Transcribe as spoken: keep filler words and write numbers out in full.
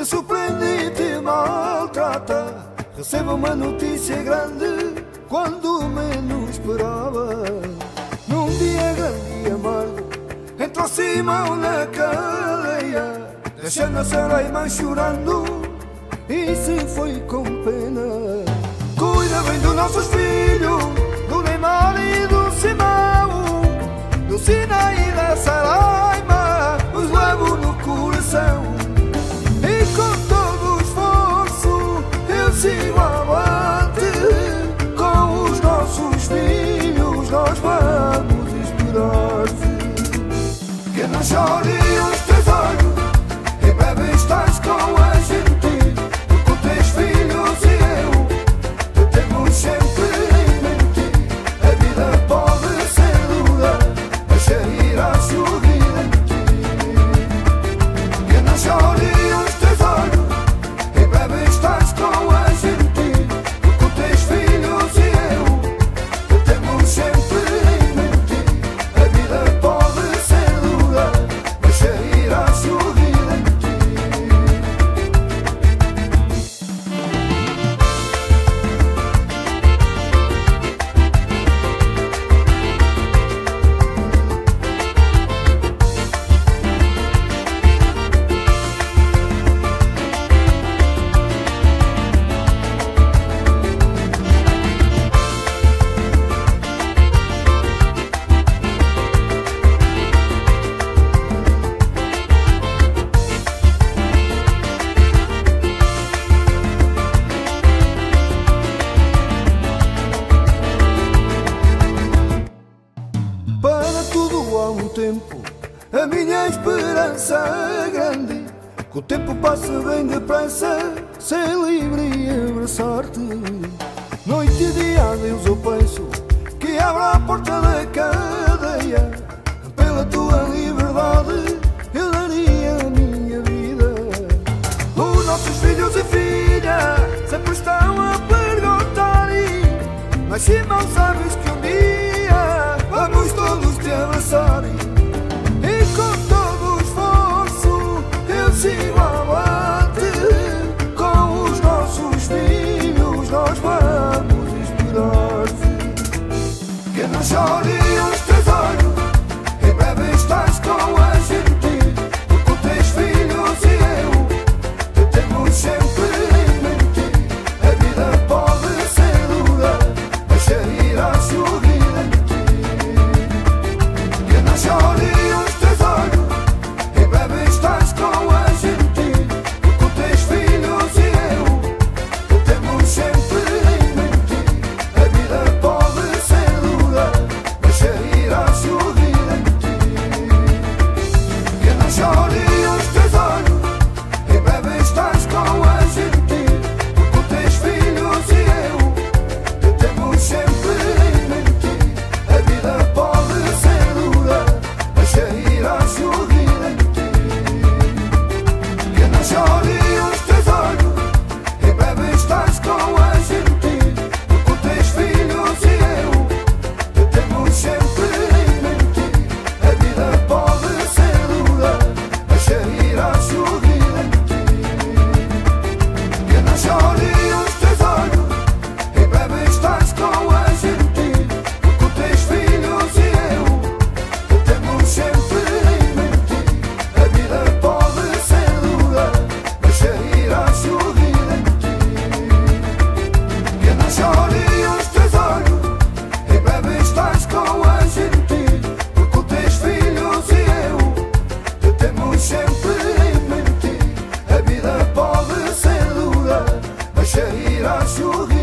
surpreende e te maltrata. Recebo uma notícia grande quando menos esperava. Num dia grande e amargo, entrou Simão na cadeia, deixando a senhora irmã chorando e se foi com pena. Cuida bem dos nossos filhos, do Neymar e do Simão, do Sina e da Saraima, os levo no coração. E com todo o esforço eu sigo avante, com os nossos filhos nós vamos esperar-te. Que não chore os teus olhos, em breve estás com a gente, porque os teus filhos e eu te temos sempre em mente. A vida pode ser dura, mas irás sorrir em ti. Que não chore os teus olhos, em breve estás com a gente, porque os teus filhos e eu te temos sempre em mente. A vida pode ser dura, mas irás sorrir em ti. Para tudo há um tempo, a minha esperança é grande, que o tempo passa bem depressa, ser livre e abraçar-te. Noite e dia a Deus eu peço que abra a porta da cadeia, pela tua liberdade eu daria a minha vida. Os nossos filhos e filhas sempre estão a perguntar, mas Simão, sabes que um dia vamos todos te abraçar. E com todo o esforço eu sigo avante, com os nossos filhos nós vamos esperar-te. Que não chore os teus olhos, em breve estás com a gente, porque os teus filhos e eu te temos sempre em mente. A vida pode ser dura, mas irás sorrir em ti. Que não chore os teus olhos, em breve estás com a gente, porque os teus filhos e eu te temos sempre em mente. A vida pode ser dura, mas irás sorrir em ti. Que não chore os teus olhos, em breve estás com a gente, porque os teus filhos e eu te temos sempre em mente. A vida pode ser dura, mas irás sorrir em ti. Que não chore os teus olhos, em breve estás com a gente, porque os teus filhos e eu te temos sempre em mente. A vida pode ser dura, mas irás sorrir em ti. Que não chore os teus olhos, em breve estás com a gente, porque os teus filhos e eu te temos sempre em mente. A vida pode ser dura, mas irás sorrir em ti. Que não chore os teus olhos, em breve estás com a gente, porque os teus filhos e eu te temos sempre em mente. A vida pode ser dura, mas irás sorrir.